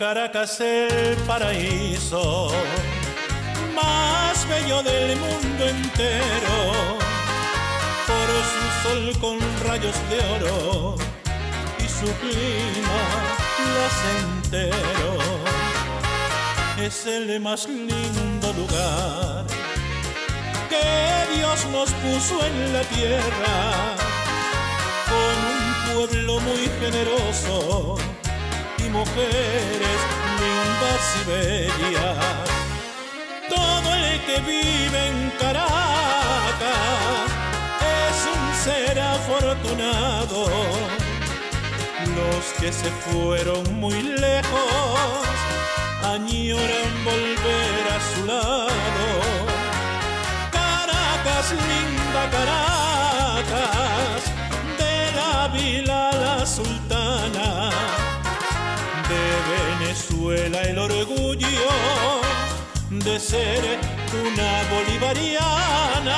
Caracas, el paraíso más bello del mundo entero, por su sol con rayos de oro y su clima placentero. Es el más lindo lugar que Dios nos puso en la tierra, con un pueblo muy generoso y mujeres lindas y bellas. Todo el que vive en Caracas es un ser afortunado. Los que se fueron muy lejos añoran volver a su lado. Caracas, linda Caracas, de la Vila La Sultana, de Venezuela el orgullo de ser una bolivariana.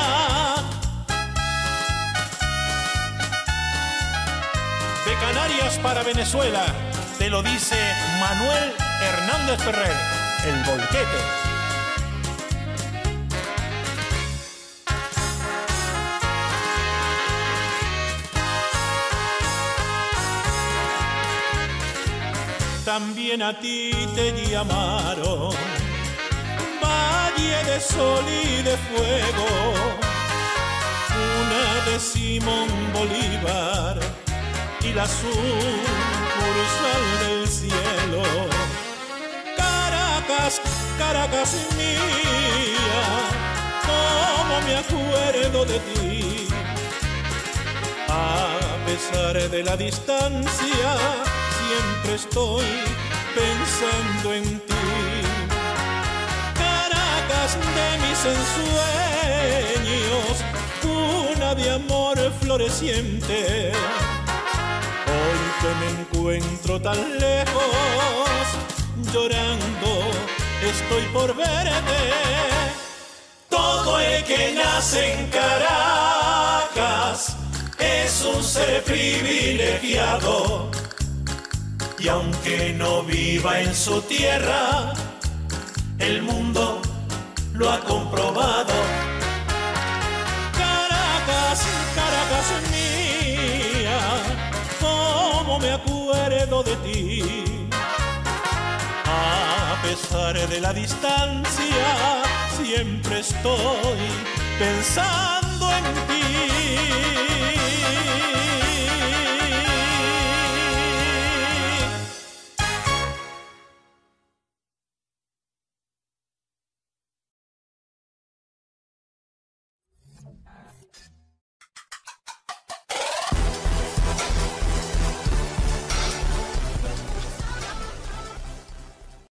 De Canarias para Venezuela, te lo dice Manuel Hernández Ferrer, el Volquete. También a ti te llamaron Valle de Sol y de Fuego, una de Simón Bolívar y la sucursal del cielo. Caracas, Caracas mía, cómo me acuerdo de ti. A pesar de la distancia, siempre estoy pensando en ti. Caracas de mis ensueños, cuna de amor floreciente. Hoy que me encuentro tan lejos, llorando estoy por verte. Todo el que nace en Caracas es un ser privilegiado, y aunque no viva en su tierra, el mundo lo ha comprobado. Caracas, Caracas mía, cómo me acuerdo de ti. A pesar de la distancia, siempre estoy pensando en ti.